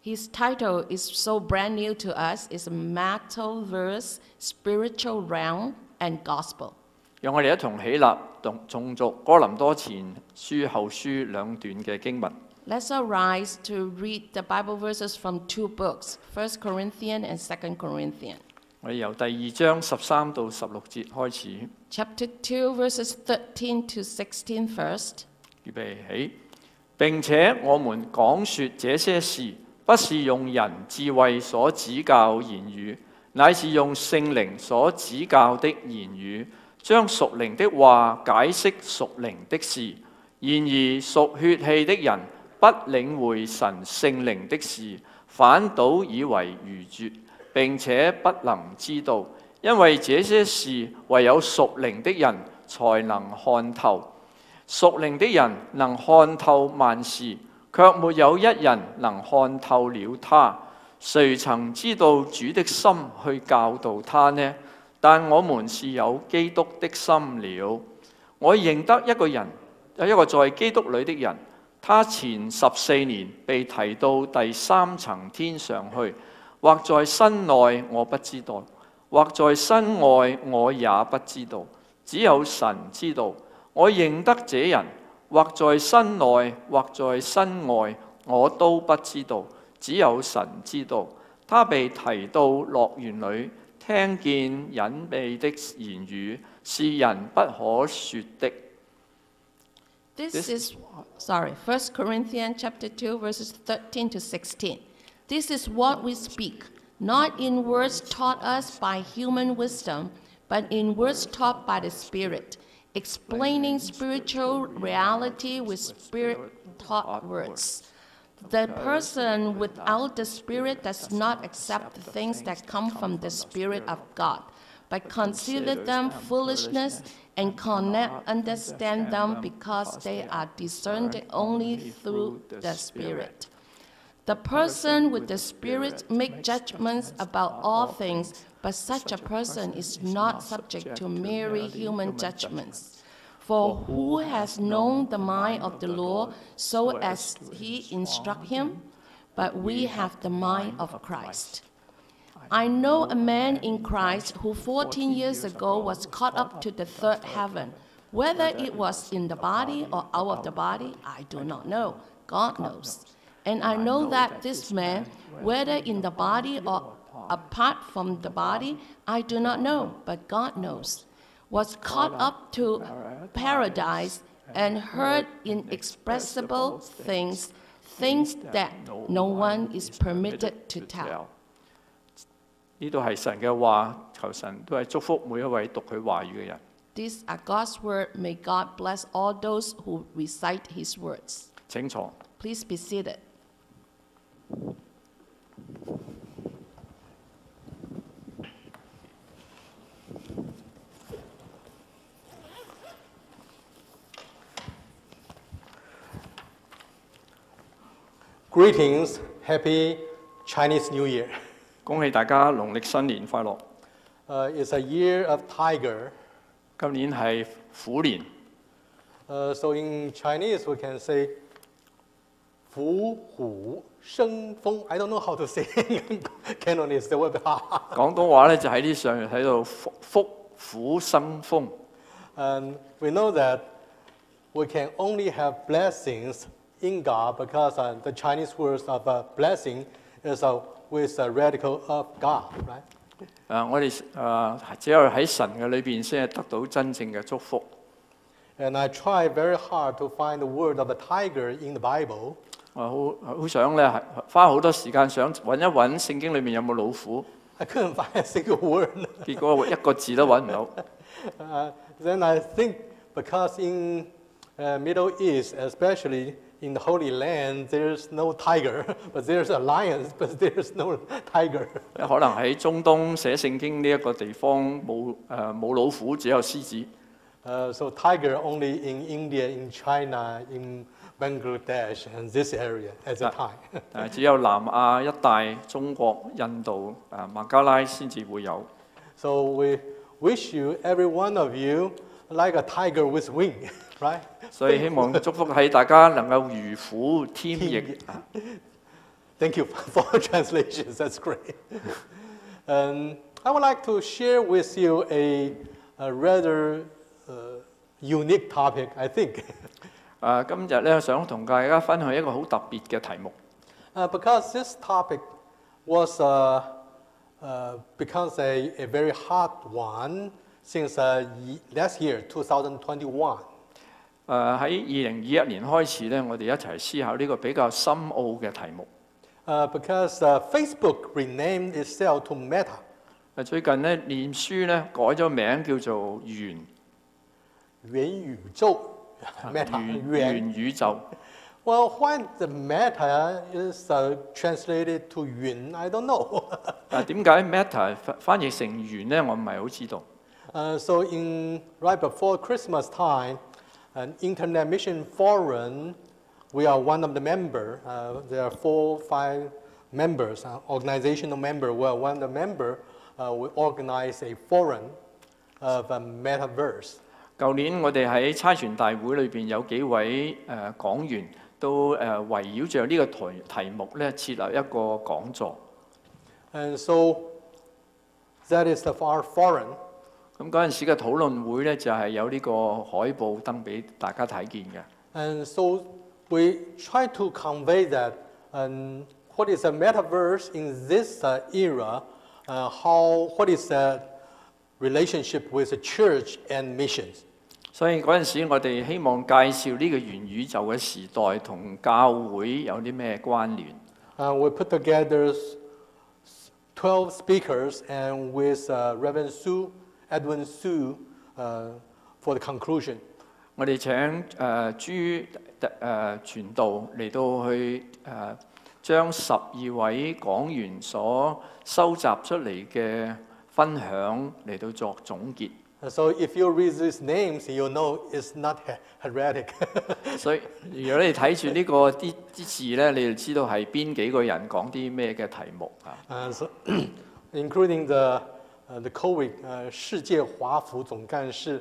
His title is so brand new to us. It's Metaverse, Spiritual Realm and Gospel. 讓我哋一同起立，誦讀哥林多前書後書兩段嘅經文。 Let's arise to read the Bible verses from two books, 1 Corinthians and 2 Corinthians. 我哋由第2章13到16節開始。 Chapter 2, verses 13 to 16 first. 預備起。並且我們講說這些事，不是用人智慧所指教言語，乃是用聖靈所指教的言語，將屬靈的話解釋屬靈的事。然而屬血氣的人不領會神聖靈的事，反倒以為愚拙，並且不能知道，因為這些事唯有屬靈的人才能看透。屬靈的人能看透萬事，卻沒有一人能看透了他。誰曾知道主的心去教導他呢？但我們是有基督的心了。我認得一個人，有一個在基督裏的人，他前14年被提到第3層天上去，或在身內我不知道，或在身外我也不知道，只有神知道。我認得這人，或在身內，或在身外，我都不知道，只有神知道。他被提到樂園裏，聽見隱秘的言語，是人不可說的。 This is 1 Corinthians chapter 2, verses 13 to 16. This is what we speak, not in words taught us by human wisdom, but in words taught by the Spirit, explaining spiritual reality with Spirit-taught words. The person without the Spirit does not accept the things that come from the Spirit of God, but consider them foolishness and cannot understand them because they are discerned only through the Spirit. The person with the Spirit makes judgments about all things, but such a person is not subject to merely human judgments. For who has known the mind of the Lord so as he instruct him? But we have the mind of Christ. I know a man in Christ who 14 years ago was caught up to the third heaven. Whether it was in the body or out of the body, I do not know. God knows. And I know that this man, whether in the body or apart from the body, I do not know, but God knows, was caught up to paradise and heard inexpressible things, things that no one is permitted to tell. 呢度係神嘅話，求神都係祝福每一位讀佢話語嘅人。 These are God's word. May God bless all those who recite His words. 請坐。 Please be seated. Greetings, Happy Chinese New Year. 恭喜大家農曆新年快樂！ It's a year of tiger. 今年係虎年， So in Chinese we can say 虎虎生風. I don't know how to say Cantonese the word. 廣東話咧就喺呢上面睇到福虎生風。 And we know that we can only have blessings in God because the Chinese word of blessing is with a radical of God, right? 我哋只有喺神嘅裏邊先係得到真正嘅祝福。 And I try very hard to find the word of the tiger in the Bible. 我好想咧花好多時間想揾一揾聖經裏面有冇老虎， I couldn't find a single word. 結果一個字都揾唔到。 Then I think because in Middle East, especially in the Holy Land, there's no tiger, but there's a lion, but there's no tiger. 可能喺中東寫聖經呢一個地方冇老虎，只有獅子。 So tiger only in India, in China, in Bangladesh, and this area at the time. 只有南亞一帶、中國、印度、孟加拉先至會有。 So we wish you, every one of you, like a tiger with wing, right? 所以希望祝福喺大家能夠如虎添翼。 Thank you for translations. That's great. I would like to share with you a rather unique topic, I think. 今日咧想同大家分享一個好特別嘅題目。 Because this topic was becomes a very hot one since last year, 2021. 喺2021年開始咧，我哋一齊思考呢個比較深奧嘅題目。 Because Facebook renamed itself to Meta. 最近咧，臉書咧改咗名叫做元宇宙 Meta 元宇宙。 Well, why the Meta is translated to 元 I don't know. 點解 Meta 翻譯成元咧？我唔係好知道。 So right before Christmas time, an Internet Mission Forum, we are one of the members. There are 4 or 5 members, organizational members. We are one of the members. We organize a forum of a metaverse. 舊年我哋喺差傳大會裏邊有幾位講員都圍繞着呢個題目咧設立一個講座。 And so that is our forum. 咁嗰陣時嘅討論會咧就係有呢個海報登俾大家睇見嘅。 And so we try to convey that what is a metaverse in this era, what is the relationship with the church and missions. 所以嗰陣時我哋希望介紹呢個元宇宙嘅時代同教會有啲咩關聯。 We put together 12 speakers and with Reverend Edwin Su for the conclusion. 我哋請傳道嚟到去將12位講員所收集出嚟嘅分享嚟到作總結。 So if you read these names, you know it's not heretic. 所以如果你睇住呢個啲字咧，你就知道係邊幾個人講啲咩嘅題目啊。 So including the COVID 世界華府總幹事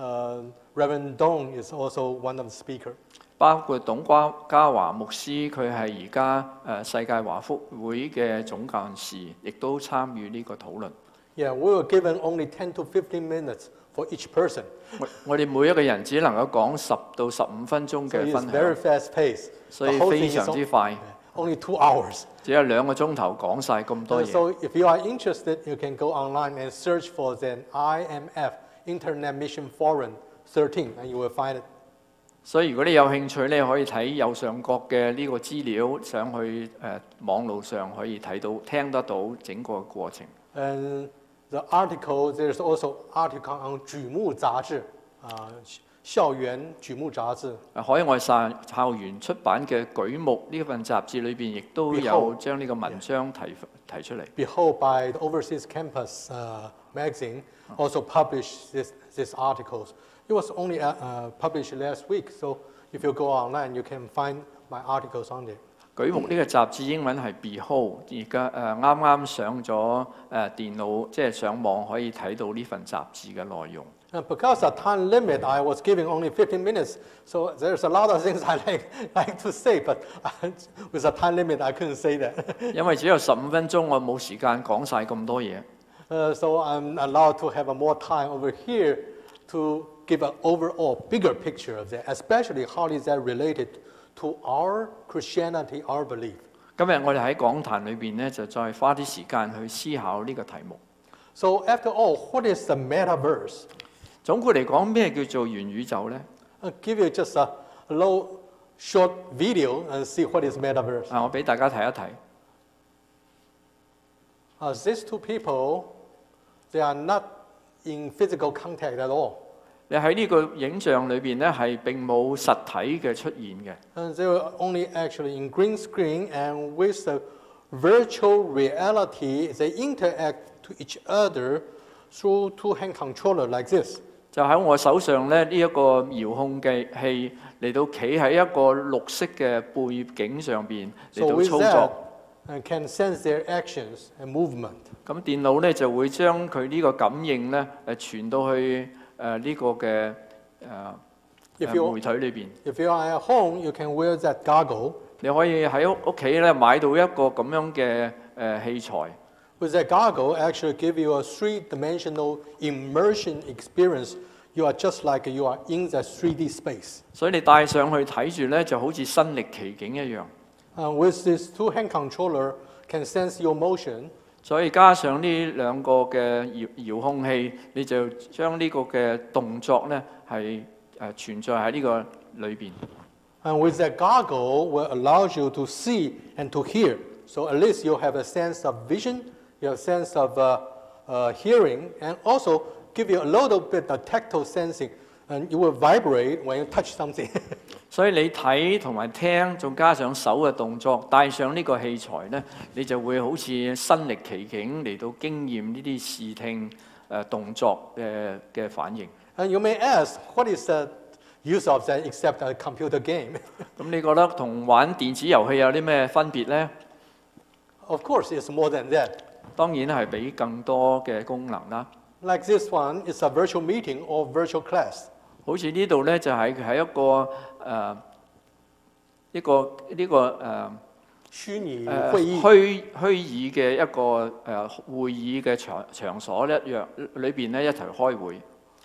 Reverend Dong is also one of the speakers. 包括董家華牧師，佢係而家世界華福會嘅總幹事，亦都參與呢個討論。 Yeah, we were given only 10 to 15 minutes for each person. 我哋每一個人只能夠講10到15分鐘 So 嘅 it's 分 very 享， fast paced. 所以非常之快， Only 2 hours. 只有2個鐘頭講晒咁多嘢。 So if you are interested, you can go online and search for the IMF Internet Mission Forum 13, and you will find it. 所以如果你有興趣咧，可以睇右上角嘅呢個資料，上去網路上可以睇到、聽得到整個過程。 And the article, there's also article on 舉目雜誌，校園舉目雜誌。 海外校園出版嘅舉目呢份雜誌裏邊，亦都有將呢個文章提出嚟。 Behold, by the Overseas Campus magazine, also published these articles. It was only published last week, so if you go online, you can find my articles on there. 舉目呢個雜誌英文係 Behold， 而家啱啱上咗電腦，即係上網可以睇到呢份雜誌嘅內容。 Because of time limit, I was giving only 15 minutes, so there's a lot of things I like to say, but with a time limit, I couldn't say that. 因為只有15分鐘，我冇時間講晒咁多嘢。 So I'm allowed to have more time over here to give an overall bigger picture of that, especially how is that related to our Christianity, our belief. 今日我哋喺講壇裏邊咧，就再花啲時間去思考呢個題目。 So after all, what is the metaverse? 總括嚟講，咩叫做元宇宙呢？ I'll give you just a low, short video and see what is metaverse. 我俾大家睇一睇。 These 2 people, they are not in physical contact at all. 你喺呢個影像裏邊咧，係並冇實體嘅出現嘅。 And they were only actually in green screen, and with the virtual reality, they interact to each other through 2 hand controller like this. 就喺我手上咧，呢一個遙控嘅器嚟到企喺一個綠色嘅背景上邊嚟 So 到 with 操 that, 作。 can sense their actions and movement. 咁電腦咧就會將佢呢個感應咧傳到去呢個嘅媒體裏邊。 If you are at home, you can wear that goggle, 你可以喺屋企咧買到一個咁樣嘅器材。 With that goggle, actually give you a three-dimensional immersion experience. You are just like you are in the 3D space. 所以你戴上去睇住咧，就好似身歷其境一樣。 With this two-hand controller, can sense your motion. 所以加上呢兩個嘅遙控器，你就將呢個嘅動作咧係存在喺呢個裏邊。 And with that goggle, will allow you to see and to hear. So at least you have a sense of vision, you have a sense of hearing, and also give you a little bit of tactile sensing, and you will vibrate when you touch something. 所以你睇同埋聽，仲加上手嘅動作，帶上呢個器材咧，你就會好似身歷其境嚟到經驗呢啲視聽動作嘅反應。 And you may ask, what is the use of that except a computer game? 咁你覺得同玩電子遊戲有啲咩分別呢？ Of course, it's more than that. 當然係俾更多嘅功能啦。 Like this one, it's a virtual meeting or virtual class. 好似呢度咧就係一個虛擬會議。 虛擬嘅一個會議嘅場所一樣，裏邊咧一齊開會。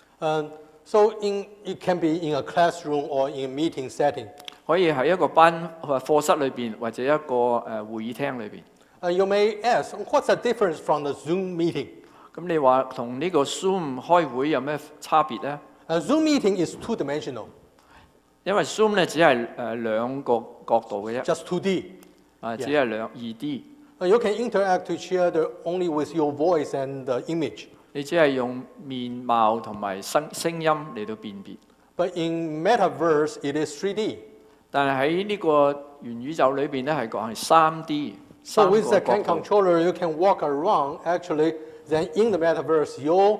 So it can be in a classroom or in a meeting setting. 可以喺一個課室裏邊，或者一個會議廳裏邊。 You may ask, what's the difference from the Zoom meeting? 咁你話同呢個 Zoom 開會有咩差別呢？ Zoom meeting is two-dimensional. 因為 Zoom 咧只係兩個角度嘅啫。 Just 2D. 只係2D。 You can interact with each other only with your voice and the image. 你只係用面貌同埋聲音嚟到辨別。 But in metaverse, it is 3D. 但係喺呢個元宇宙裏邊咧係講係3D。 So with the hand controller, you can walk around. Actually, then in the metaverse, your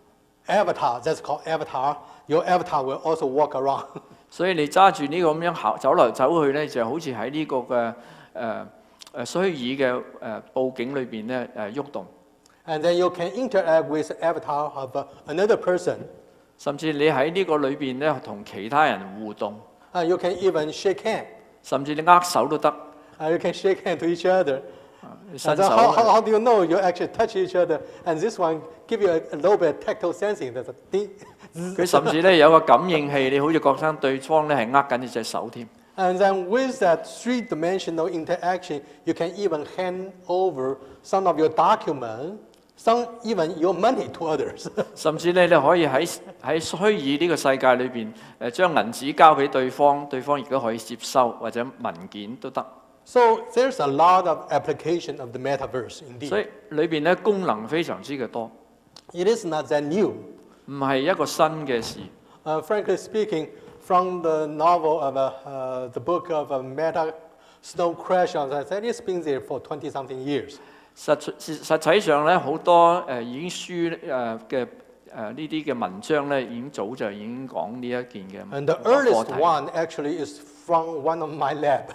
avatar, that's called avatar, your avatar will also walk around. 所以你揸住呢個咁樣走嚟走去咧，就好似喺呢個嘅虛擬嘅佈景裏邊咧喐動。 And then you can interact with the avatar of another person. 甚至你喺呢個裏邊咧同其他人互動。 You can even shake hand. 甚至你握手都得。 You can shake hand to each other. 伸手。 How do you know you actually touch each other? And this one give you a little bit tactile sensing. There's a ding. 佢甚至咧有個感應器，你好似覺得對方咧係握緊你隻手添。 And then with that three-dimensional interaction, you can even hand over some of your documents, some even your money to others. 甚至你可以喺虛擬呢個世界裏邊將銀紙交俾對方，對方亦都可以接收或者文件都得。 So there's a lot of application of the metaverse indeed. 所以裏邊咧功能非常之嘅多。 It is not that new. 唔係一個新嘅事。 Frankly speaking, from the novel of the book of Meta Snow Crash, I said it's been there for 20-something years. 實際上咧，好多已經書嘅呢啲嘅文章咧，已經早就已經講呢一件嘅。 And the earliest one actually is from one of my lab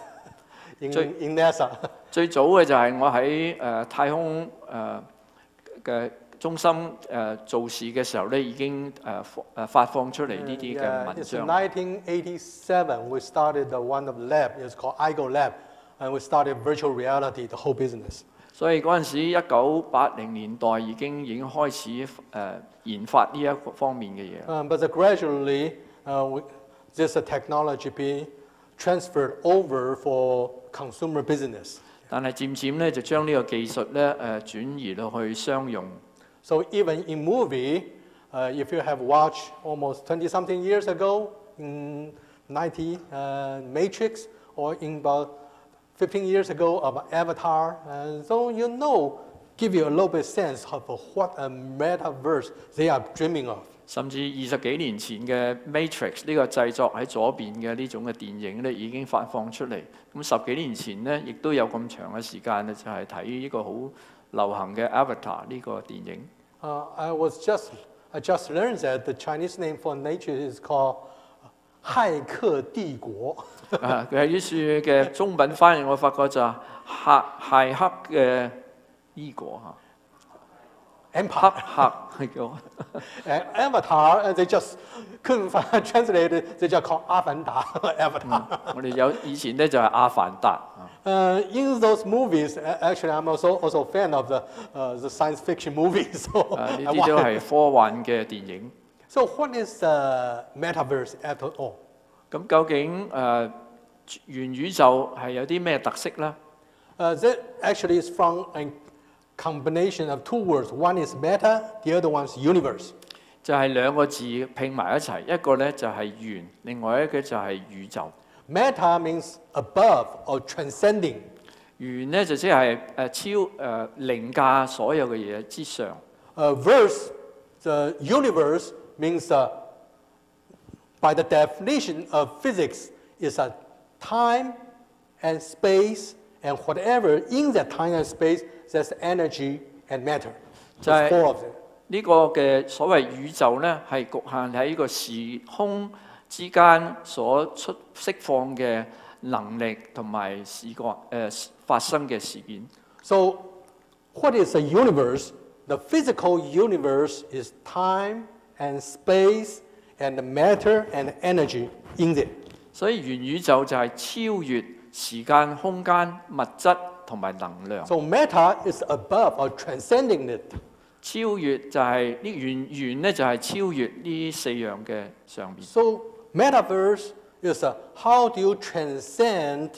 in NASA. 最早嘅就係我喺太空嘅中心做事嘅時候咧，已經發放出嚟呢啲嘅文章。 In 1987, we started one of the lab. It's called IGO Lab, and we started virtual reality, the whole business. 所以嗰陣時1980年代已經開始研發呢一方面嘅嘢。 But gradually, this technology being transferred over for consumer business. 但係漸漸咧就將呢個技術咧轉移到去商用。 So even in movie, if you have watched almost 20-something years ago in 90 Matrix, or in about 15 years ago of Avatar, and so you know, give you a little bit sense of what a metaverse they are dreaming of. 甚至20幾年前嘅 Matrix 呢個製作喺左邊嘅呢種嘅電影咧已經發放出嚟。咁10幾年前咧，亦都有咁長嘅時間咧，就係睇呢個好流行嘅 Avatar 呢個電影。 I just learned that the Chinese name for nature is called 駭客帝國。 佢喺呢書嘅中文翻譯，我發覺就係駭客嘅帝國嚇。 empire. 黑客叫 And Avatar, and they just couldn't translate it. They just call Avanda Avatar. 我哋以前咧就係阿凡達啊。 In those movies, actually, I'm also a fan of the science fiction movies. So, 呢啲都係科幻嘅電影。 so what is metaverse after all? 咁究竟元宇宙係有啲咩特色咧？ That actually is from a combination of two words. One is meta, the other one is universe. 就係兩個字拼埋一齊，一個咧就係元，另外一個就係宇宙。 Meta means above or transcending. 元咧就即係凌駕所有嘅嘢之上。 Verse, the universe means, by the definition of physics, is a time and space, and whatever in that time and space, that's energy and matter. 就係 There's four of them. 呢個嘅所謂宇宙咧，係局限喺呢個時空之間所釋放嘅能力同埋發生嘅事件。 So, what is a universe? The physical universe is time and space and matter and energy in there. 所以元宇宙就係超越時間、空間、物質同埋能量。 So, meta is above or transcending it. 超越就係元咧，就係超越呢四樣嘅上面。 So, metaverse is how do you transcend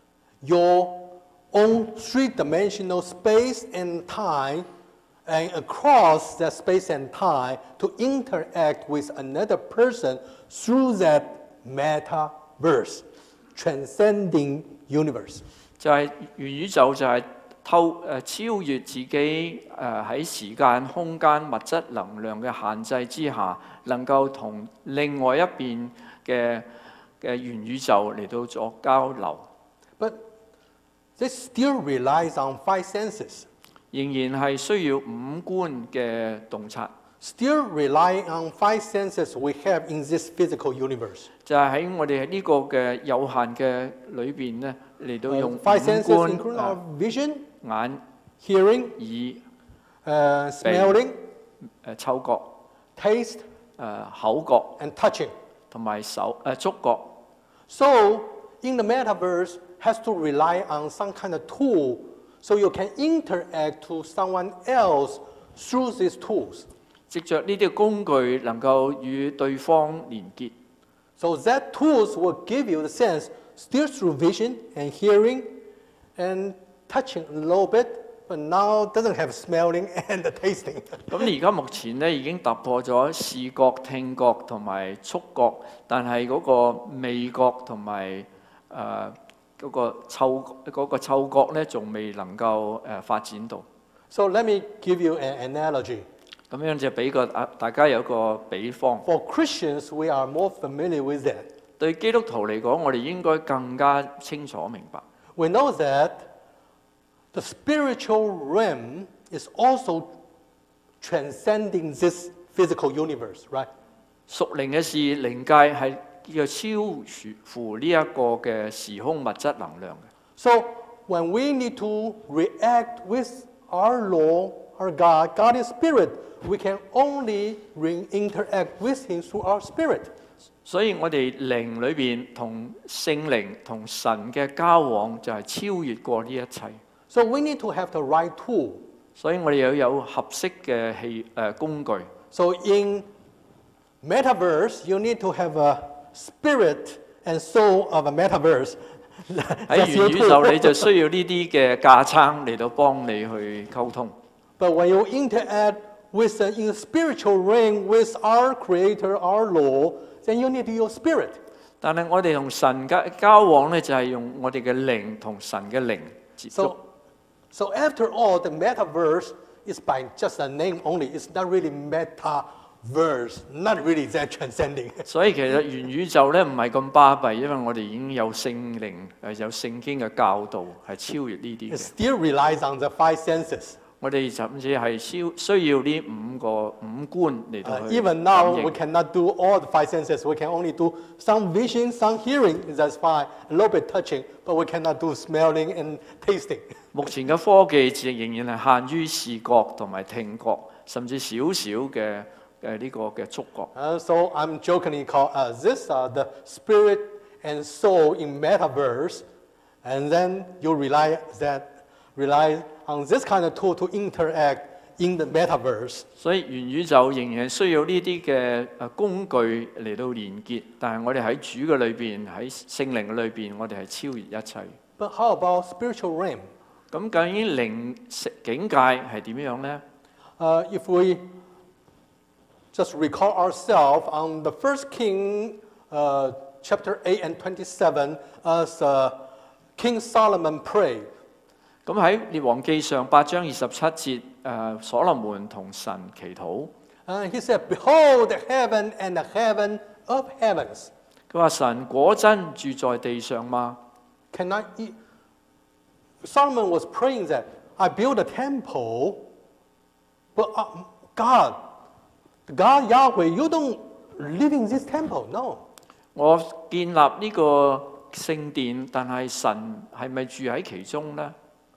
your own three-dimensional space and time, and across that space and time to interact with another person through that metaverse, transcending universe. 就係元宇宙就係超越自己喺時間、空間、物質、能量嘅限制之下，能夠同另外一邊嘅元宇宙嚟到作交流。 But this still relies on five senses, 仍然係需要五官嘅洞察， still relying on five senses we have in this physical universe. 就係喺我哋呢個嘅有限嘅裏邊咧，嚟到用五 Five senses 官 include our vision, 眼、 hearing, 耳、 smelling, 嗅覺、 taste, 口覺 and touching. 同埋觸覺。 So, in the metaverse, has to rely on some kind of tool, so you can interact to someone else through these tools. 藉着呢啲工具能夠與對方連結， So that tools will give you the sense, still through vision and hearing and touching a little bit, but now doesn't have smelling and tasting. 咁而家目前咧已經突破咗視覺、聽覺同埋觸覺，但係嗰個味覺同埋嗰個嗅覺咧，仲未能夠發展到。 So let me give you an analogy. 咁樣就俾大家有個比方。 For Christians, we are more familiar with that. 對基督徒嚟講，我哋應該更加清楚明白。 We know that the spiritual realm is also transcending this physical universe, right? 屬靈嘅事，靈界係要超乎呢一個嘅時空物質能量嘅。 So when we need to react with our Lord, our God, God is spirit, we can only interact with Him through our spirit. 所以我哋靈裏邊同聖靈同神嘅交往就係超越過呢一切。 So we need to have the right tool. 所以我哋要有合適嘅工具。 So in metaverse, you need to have a spirit and soul of a metaverse. 喺元宇宙你就需要呢啲嘅架撐嚟到幫你去溝通。 But when you interact with in the spiritual realm with our Creator, our Lord, then you need your spirit. 但係我哋同神嘅交往咧，就係用我哋嘅靈同神嘅靈接觸。 So after all, the metaverse is by just a name only. It's not really metaverse, not really that transcending. 所以其實元宇宙咧唔係咁巴閉，因為我哋已經有聖靈有聖經嘅教導係超越呢啲 It 嘅。 still relies on the five senses. 我哋甚至係需要呢五官嚟到去 Even 感 now, we 應。 cannot do all the five senses. We can only do some vision, some hearing. That's fine. A little bit touching, but we cannot do smelling and tasting. 目前嘅科技仍然係限於視覺同埋聽覺，甚至少少嘅呢個嘅觸覺。 So I'm jokingly call this the spirit and soul in metaverse, and then you rely on this kind of tool to interact in the metaverse. 所以元宇宙仍然需要呢啲嘅工具嚟到連結，但係我哋喺主嘅裏邊，喺聖靈嘅裏邊，我哋係超越一切。 But how about spiritual realm? 咁究竟靈境界係點樣呢？ If we just recall ourselves on the First King chapter 8 and 27, as King Solomon prayed. 咁喺列王記上8章27節，所羅門同神祈禱。 He said, "Behold the heaven and the heaven of heavens." 佢話神果真住在地上嗎？ Solomon was praying that I build a temple, but God Yahweh, you don't live in this temple, no. 我建立呢個聖殿，但係神係咪住喺其中呢？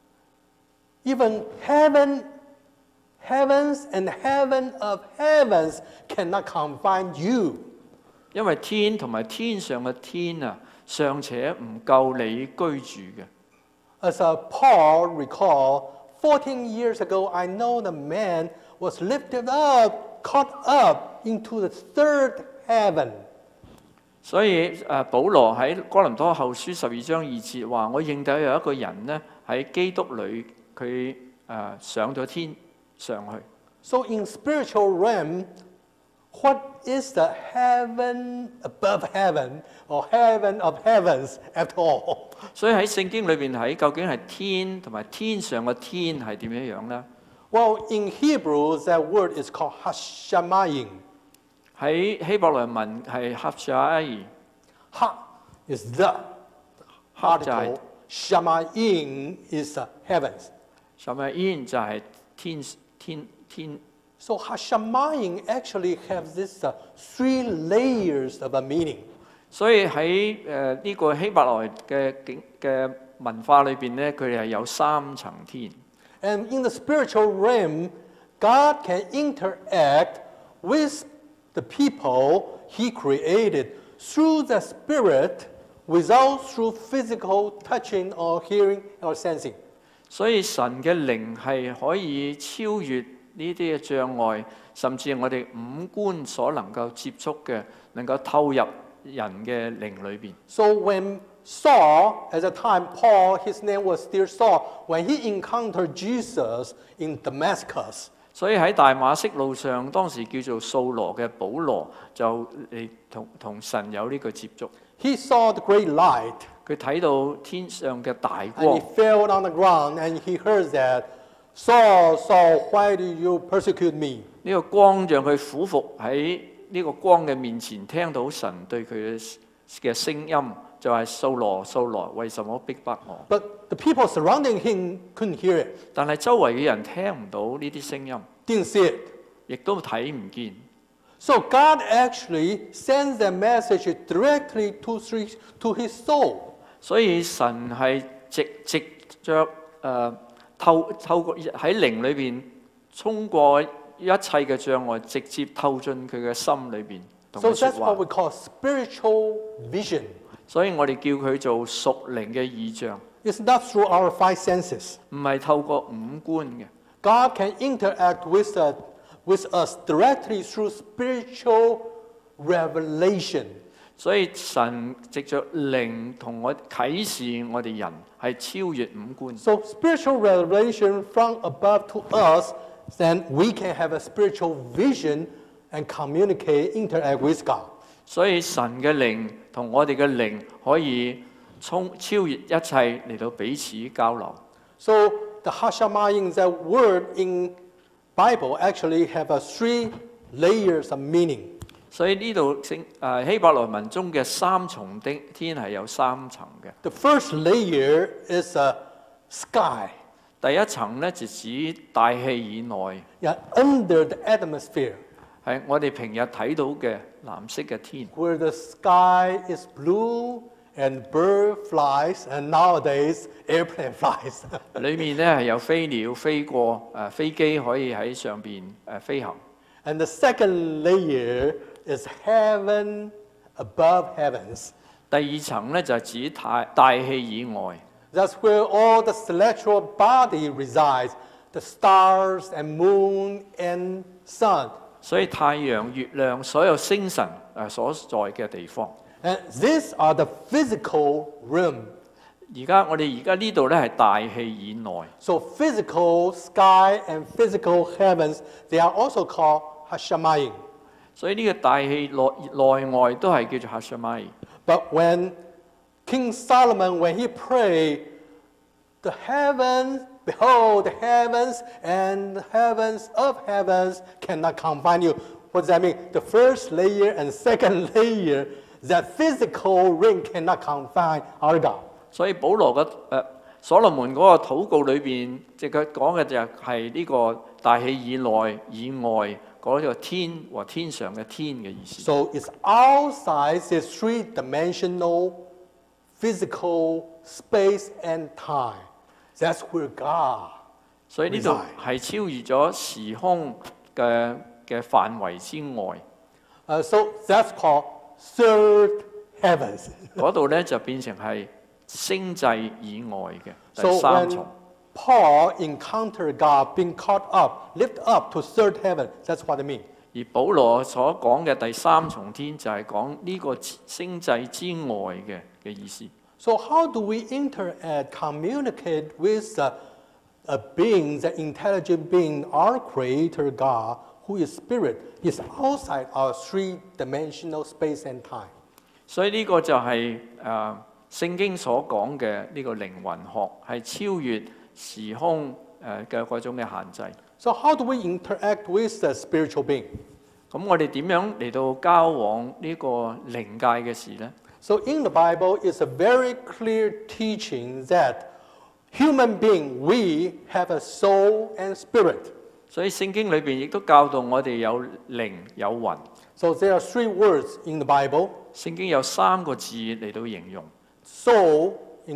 Even heavens and heaven of heavens cannot confine you. 因為天同埋天上嘅天啊，尚且唔夠你居住嘅。 As Paul recalled, 14 years ago, I know the man was lifted up, caught up into the third heaven. 所以保羅喺哥林多後書12章2節話：我認得有一個人呢喺基督裏，佢上咗天上去。 So in spiritual realm, what is the heaven above heaven or heaven of heavens at all? 所以喺聖經裏邊睇，究竟係天同埋天上嘅天係點樣呢？ Well, in Hebrew, that word is called Hashamayim. 喺希伯來文係哈沙伊， Ha is the 哈就係 article. Shamayim is the heavens. 什麼因就係天。 So Hashamayim actually have this 3 layers of a meaning. 所以喺呢個希伯來嘅文化裏邊咧，佢哋係有3層天。 And in the spiritual realm, God can interact with the people He created through the Spirit, without through physical touching or hearing or sensing. 所以神嘅靈係可以超越呢啲嘅障礙，甚至我哋五官所能夠接觸嘅，能夠透入人嘅靈裏邊。 So when Saul, at the time Paul, his name was still Saul, when he encountered Jesus in Damascus, 所以喺大馬色路上，當時叫做掃羅嘅保羅就嚟同神有呢個接觸。 he saw the great light, 佢睇到天上嘅大 and 光 he， fell on the ground, and he heard that, Saul, Saul, why do you persecute me? 呢個光讓佢俯伏喺呢個光嘅面前，聽到神對佢嘅聲音，就係掃羅，掃羅，為什麼逼迫我？ But the people surrounding him couldn't hear it, 但係周圍嘅人聽唔到呢啲聲音， didn't see it. 亦都睇唔見。 So God actually sends the message directly to his soul. 所以神係藉着透過喺靈裏邊衝過一切嘅障礙，直接透進佢嘅心裏邊同 So 佢説 that's what 話。 we call spiritual vision. 所以我哋叫佢做屬靈嘅異象， It's not through our 5 senses. 唔係透過五官嘅。 God can interact with us directly through spiritual revelation. 所以神藉着靈同我啟示我哋人係超越五官。 So spiritual revelation from above to us, then we can have a spiritual vision and communicate, interact with God. 所以神嘅靈同我哋嘅靈可以超越一切嚟到彼此交流。 So the Hashamayim, that word in Bible actually have 3 layers of meaning. 所以呢度希伯來文中嘅3重的天係有3層嘅。 The first layer is a sky, 第一層咧就指大氣以內， under the atmosphere, 係我哋平日睇到嘅藍色嘅天。 where the sky is blue and bird flies, and nowadays airplane flies. 裏面咧係有飛鳥飛過，飛機可以喺上邊飛行。 And the second layer is heaven above heavens. 第二層咧就係指大氣以外， That's where all the celestial body resides, the stars and moon and sun. 所以太陽、月亮所有星神所在嘅地方。 And these are the physical realm. 我哋而家呢度咧係大氣以內， So physical sky and physical heavens, they are also called Hashemayim. 所以呢個大氣內外都係叫做哈什米。 But when King Solomon, when he prayed, the heavens, behold, the heavens and the heavens of heavens cannot confine you. What does that mean? The first layer and second layer, that physical ring cannot confine our God. 所以保羅所羅門嗰個禱告裏邊，即係佢講嘅就係呢個大氣以內以外嗰個天和天上嘅天嘅意思。 So it's outside this three-dimensional physical space and time. That's where God 所以呢度 reside. 係超越咗時空嘅範圍之外， So that's called third heavens. 嗰度咧就變成係星際以外嘅 So 第三 when 重。 Paul encountered God being caught up, lift up to third heaven, that's what it means. 而保羅所講嘅第三重天就係講呢個星際之外嘅意思。 So how do we interact, communicate with a being, the intelligent being, our Creator God, who is Spirit, is outside our three-dimensional space and time. 所以呢個就係聖經所講嘅呢個靈魂學，係超越時空嘅嗰種嘅限制。 So how do we interact with the spiritual being? 咁我哋點樣嚟到交往呢個靈界嘅事呢？ So in the Bible, it's a very clear teaching that human being, we have a soul and spirit. 所以聖經裏邊亦都教導我哋有靈有魂。 So there are three words in the Bible. 聖經有3個字嚟到形容。 Soul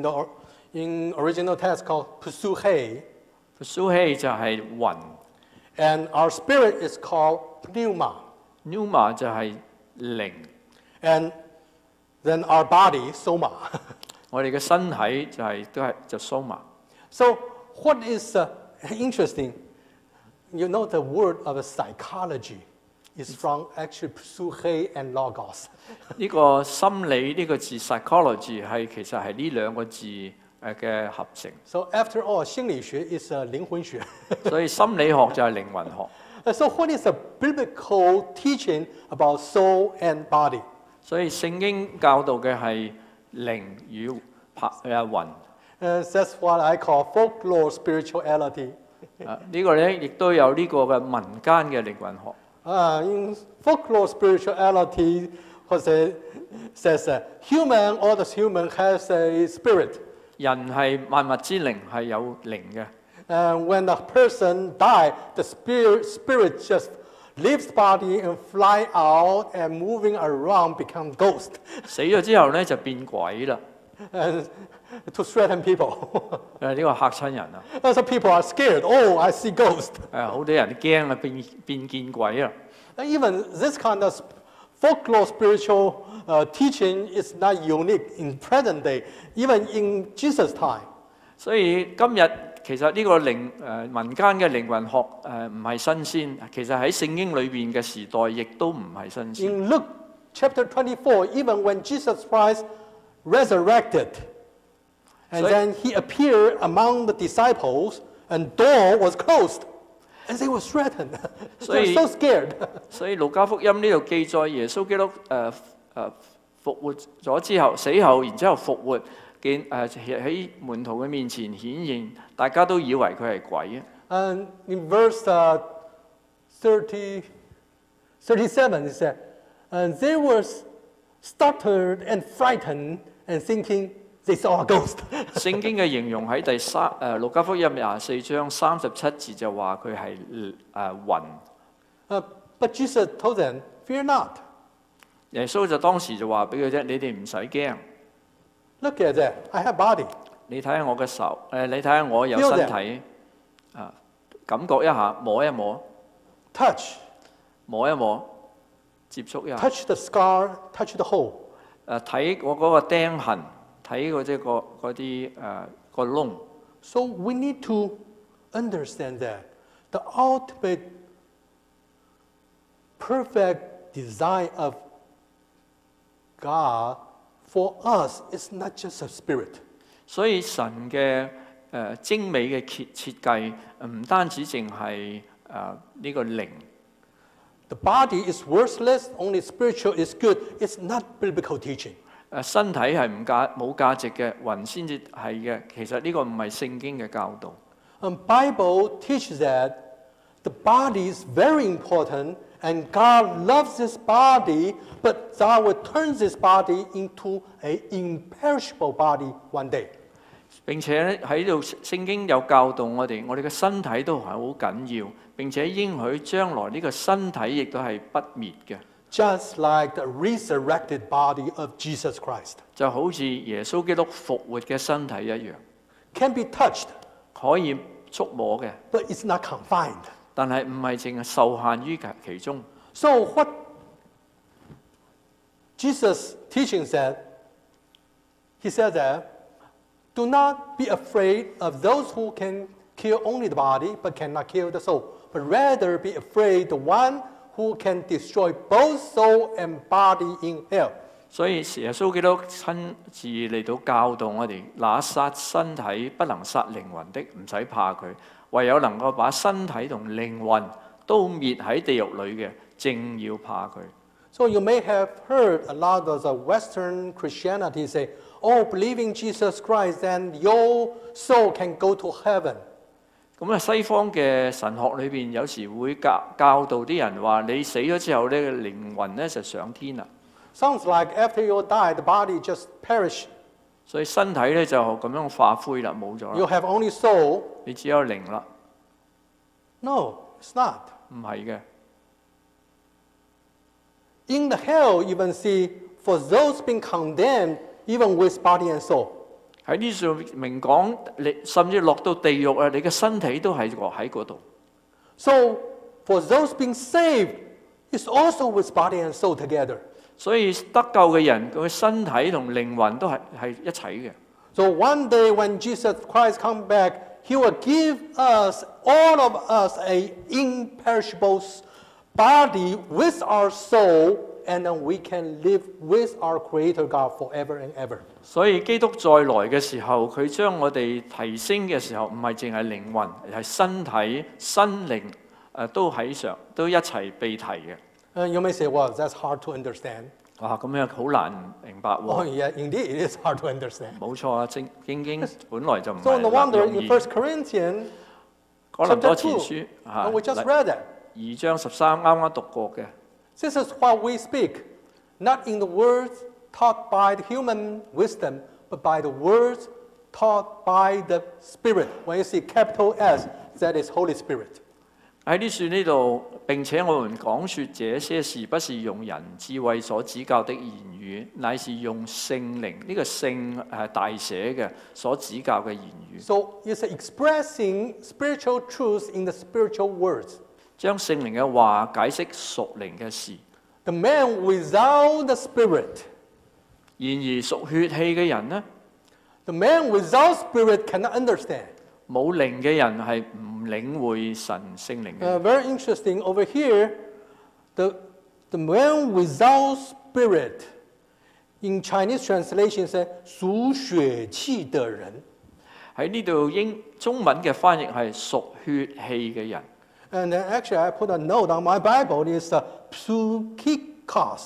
in original text called psuche, 蘇希就係魂 and our spirit is called pneuma, ，pneuma 就係靈， and then our body soma. 我哋嘅身體就 soma。 So what is interesting? You know the word of psychology is from actually psuche and logos. 呢個心理呢個字 psychology 其實係呢2個字嘅合成， So after all, 心理學 is 靈魂學. 所以心理學就係靈魂學。 So what is the biblical teaching about soul and body? 所以聖經教導嘅係靈與魂。 That's what I call folklore spirituality. 呢個咧亦都有呢個嘅民間嘅靈魂學。 In folklore spirituality, says human, all the human has a spirit. 人係萬物之靈，係有靈嘅。 And when a person dies, the spirit just leaves body and fly out and moving around become ghost 死咗之後咧就變鬼啦。 and to threaten people. 呢個嚇親人啊！ So people are scared. Oh, I see ghost. 好多人驚啊，變見鬼啊！ And even this kind of folklore spiritual teaching is not unique in present day, even in Jesus' time. 所以今日其實呢個民間嘅靈魂學唔係新鮮，其實喺聖經裏邊嘅時代亦都唔係新鮮。 In Luke chapter 24, even when Jesus Christ resurrected, and then he appeared among the disciples, and door was closed, and they were threatened. They're so scared. 所以路加福音呢度記載耶穌基督復活咗之後，死後然之後復活，喺門徒嘅面前顯現，大家都以為佢係鬼。 And in verse 37, it said, and they were stuttered and frightened and thinking they saw a ghost. 聖經嘅形容喺路加福音24章37節就話佢係魂。 But Jesus told them, fear not. 耶穌就當時就話俾佢聽：你哋唔使驚。 Look at that. I have body. 你睇下我嘅手，你睇下我有 Feel 身體，感覺一下，摸一摸， Touch. 摸一摸，接觸一下， Touch the scar. Touch the hole. 睇我嗰個釘痕，睇嗰啲個窿。 So we need to understand that the ultimate perfect design of God for us is not just a spirit. 所以神嘅精美嘅設計，唔單止淨係呢個靈。 The body is worthless, only spiritual is good. It's not biblical teaching. 身體係冇價值嘅，魂先至係嘅。其實呢個唔係聖經嘅教導。 Bible teaches that the body is very important, and God loves this body, but God will turn this body into an imperishable body one day. 並且喺度聖經有教導我哋嘅身體都係好緊要，並且應許將來呢個身體亦都係不滅嘅。 Just like the resurrected body of Jesus Christ. 就好似耶穌基督復活嘅身體一樣， Can be touched, 可以觸摸嘅， but it's not confined. 但係唔係淨係受限於其中。 So what Jesus teaching said, he said that, do not be afraid of those who can kill only the body but cannot kill the soul, but rather be afraid the one who can destroy both soul and body in hell. 所以耶穌基督親自嚟到教導我哋，那殺身體不能殺靈魂的，唔使怕佢；唯有能夠把身體同靈魂都滅喺地獄裏嘅，正要怕佢。 So you may have heard a lot of the Western Christianity say, oh, believing Jesus Christ, then your soul can go to heaven. 咁西方嘅神學裏邊有時會教導啲人話，你死咗之後咧，靈魂咧就上天啦。 Sounds like after you die, the body just perish. 所以身體咧就咁樣化灰啦，冇咗啦。 You have only soul. 你只有靈啦。 No, it's not. 唔係嘅。 In the hell, even see, for those being condemned, even with body and soul. 喺呢上明講，你甚至落到地獄啊，你嘅身體都喺嗰度。 So for those being saved, it's also with body and soul together. 所以得救嘅人，佢嘅身體同靈魂都係一齊嘅。 So one day when Jesus Christ come back, He will give us, all of us, a imperishable body with our soul, and then we can live with our Creator God forever and ever. 所以基督再來嘅時候，佢將我哋提升嘅時候，唔係淨係靈魂，係身體、身靈都喺上，都一齊被提嘅。 You may say, well, that's hard to understand. 哇，咁樣好難明白喎。 Oh, yeah, indeed, it is hard to understand. 冇錯啊，聖經本來就唔 So 係 no wonder 容 in 易。 1 Corinthians 哥林多 chapter 前 2, 書 and we just read that. 2章13啱啱讀過嘅。 This is what we speak, not in the words taught by the human wisdom, but by the words taught by the Spirit. When you see capital S, that is Holy Spirit. 喺呢書呢度，並且我們講說這些事，不是用人智慧所指教的言語，乃是用聖靈呢個聖係大寫嘅所指教嘅言語。 So it's expressing spiritual truths in the spiritual words. 將聖靈嘅話解釋屬靈嘅事。 The man without the Spirit, 然而屬血氣嘅人呢， the man without Spirit cannot understand. 冇靈嘅人係唔領會神聖靈嘅。 Very interesting. Over here, the man without spirit, in Chinese translation says 属血气的人。 喺呢度中文嘅翻譯係屬血氣嘅人。 And then actually, I put a note on my Bible. It's psychikos.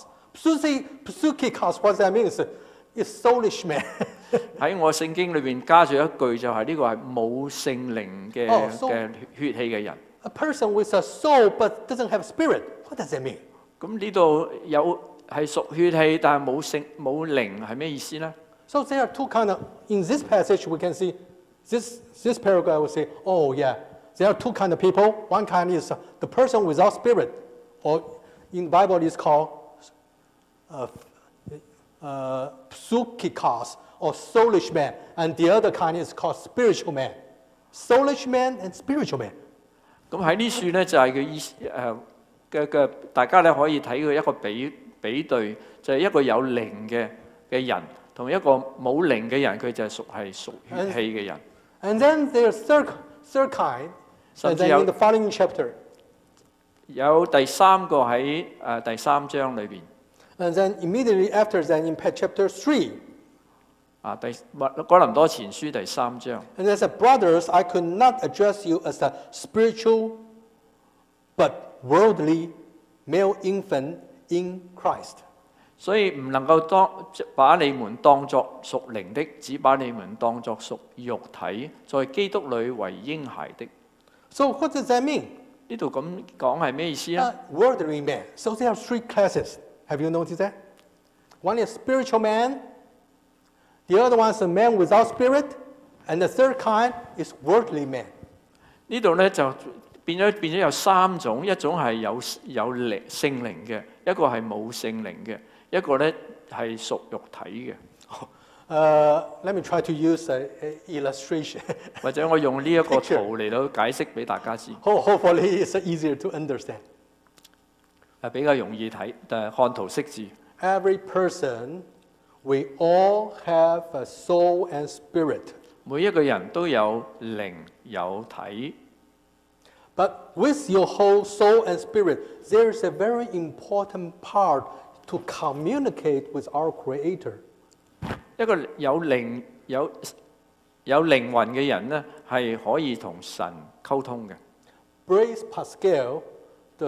Psychikos, what that means? It's soulish man. 喺我聖經裏邊加咗一句，就係呢個係冇聖靈嘅血氣嘅人。 A person with a soul but doesn't have spirit. What does that mean? 咁呢度有係屬血氣，但係冇靈係咩意思呢？ So there are two kind of. In this passage, we can see this paragraph will say, oh yeah, there are two kind of people. One kind is the person without spirit, or in the Bible is called psychikos, or soulish man, and the other kind is called spiritual man. Soulish man and spiritual man. 咁喺呢處咧就係佢意思嘅，大家咧可以睇佢一個比對，就係一個有靈嘅人，同一個冇靈嘅人，佢就係屬血氣嘅人。 And then there's third kind, and then in the following chapter. 有第三個喺第3章裏邊。 And then immediately after that in chapter 3. 哥林多前書第3章。 And they said, brothers, I could not address you as a spiritual but worldly male infant in Christ. 所以唔能夠把你們當作屬靈的，只把你們當作屬肉體，在基督裏為嬰孩的。 So what does that mean? 呢度咁講係咩意思啊？ Worldly man. So there are 3 classes. Have you noticed that? One is spiritual man. The other one is a man without spirit. And the third kind is worldly man. 呢度咧就變咗有3種，一種係有聖靈嘅，一個係冇聖靈嘅，一個咧係屬肉體嘅。 Let me try to use an illustration. 或者我用呢一個圖嚟到解釋俾大家知。 Hopefully it's easier to understand. 比較容易睇，看圖識字。 Every person, we all have a soul and spirit. 每一個人都有靈有體。 But with your whole soul and spirit, there is a very important part to communicate with our Creator. 一個有靈魂嘅人呢，係可以同神溝通嘅。 Blaise Pascal, the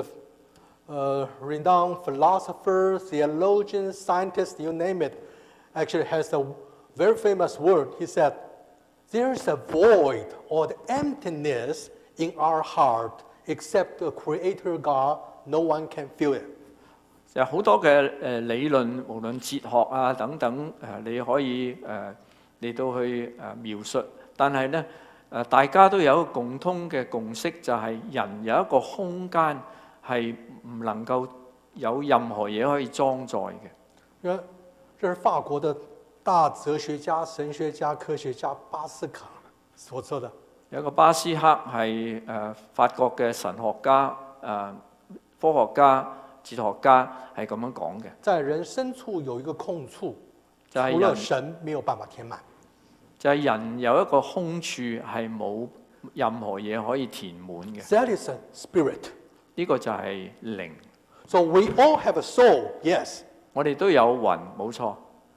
renowned philosopher, theologian, scientist, you name it, actually has a very famous word. He said, there is a void or the emptiness in our heart, except the Creator God, no one can fill it. 有好多嘅理論，無論哲學啊等等，你可以嚟到去描述，但係咧大家都有一個共通嘅共識，就係人有一個空間係唔能夠有任何嘢可以裝載嘅。 這是法國的大哲學家、神學家、科學家巴斯卡所說的。 有一個巴斯克係法國嘅神學家、科學家、哲學家係咁樣講嘅。 在人深處有一個空處， 就係除了神沒有辦法填滿。 就係人有一個空處係冇任何嘢可以填滿嘅。 That is a spirit. 呢個就係靈。 So we all have a soul, yes. 我哋都有魂，冇錯。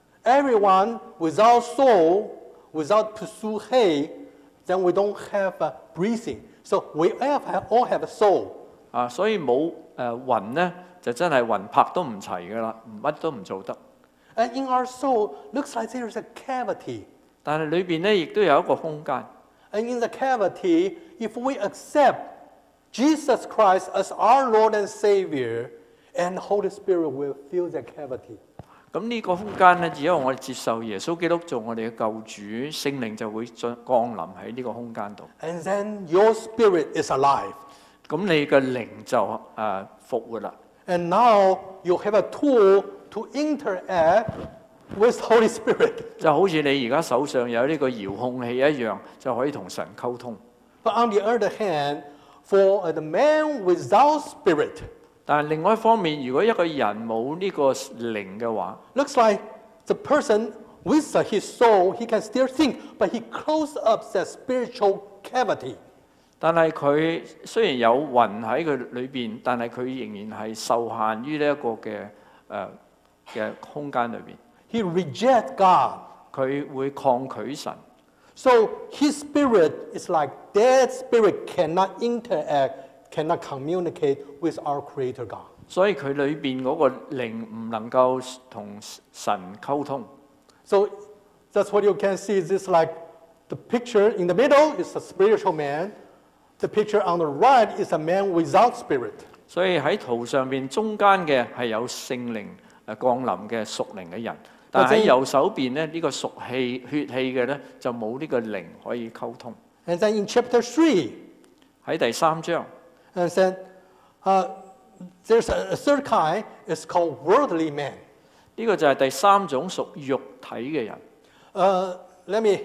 Everyone without soul, without pursue hay, then we don't have a breathing. So we all have a soul. 所以冇魂呢，就真係魂魄都唔齊噶啦，乜都唔做得。 And in our soul, looks like there is a cavity. 但係裏邊呢，亦都有一個空間。 And in the cavity, if we accept Jesus Christ as our Lord and Savior, and the Holy Spirit will fill the cavity. 咁呢個空間呢，只要我哋接受耶穌基督做我哋嘅救主，聖靈就會降臨喺呢個空間度。 And then your spirit is alive. 咁你嘅靈就復活啦。 And now you have a tool to interact with Holy Spirit. 就好似你而家手上有呢個遙控器一樣，就可以同神溝通。 But on the other hand, for the man without spirit, 但係另外一方面，如果一個人冇呢個靈嘅話， looks like the person with his soul, he can still think, but he closes up that spiritual cavity. 但係佢雖然有魂喺佢裏邊，但係佢仍然係受限於呢一個嘅空間裏邊。 He rejects God. 佢會抗拒神。 So his spirit is like dead spirit cannot interact, cannot communicate with our Creator God. 所以佢裏邊嗰個靈唔能夠同神溝通。 So that's what you can see. This like the picture in the middle is a spiritual man. The picture on the right is a man without spirit. 所以喺圖上邊中間嘅係有聖靈降臨嘅屬靈嘅人，但係喺右手邊咧呢個屬氣血氣嘅咧就冇呢個靈可以溝通。 And then in chapter 3, 喺第3章， and then there's a third kind. It's called worldly man. 呢個就係第3種屬肉體嘅人。 Let me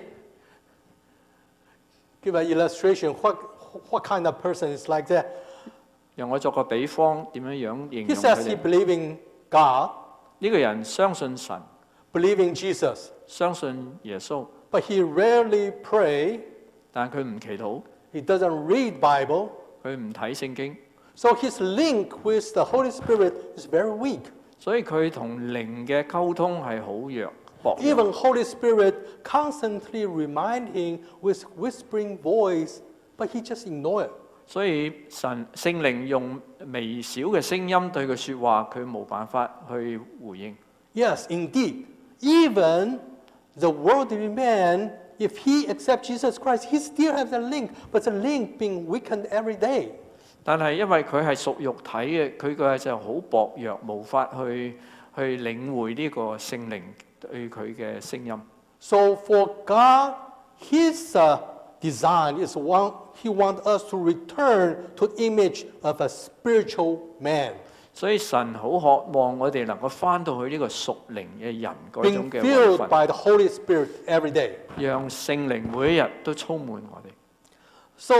give an illustration. What kind of person is like that? 讓我作個比方，點樣樣形 He 容 says 佢 he 哋？ believes in God, 呢個人相信神， believes in Jesus, 相信耶穌， but he rarely pray. 但係佢唔祈禱， He doesn't read Bible. 佢唔睇聖經， So his link with the Holy Spirit is very weak. 所以佢同靈嘅溝通係好弱薄弱。 Even Holy Spirit constantly remind him with whispering voice, but he just ignore it. 所以聖靈用微小嘅聲音對佢説話，佢冇辦法去回應。 Yes, indeed. Even the worldly man, if he accepts Jesus Christ, he still has a link, but the link being weakened every day. 但係因為佢係屬肉體嘅，佢嘅就好薄弱，無法去領會呢個聖靈對佢嘅聲音。 So for God, his design is he wants us to return to the image of a spiritual man. 所以神好渴望我哋能夠翻到去呢個屬靈嘅人嗰 Being 種嘅位 filled 份， by the Holy Spirit every day. 讓聖靈每一日都充滿我哋。 So,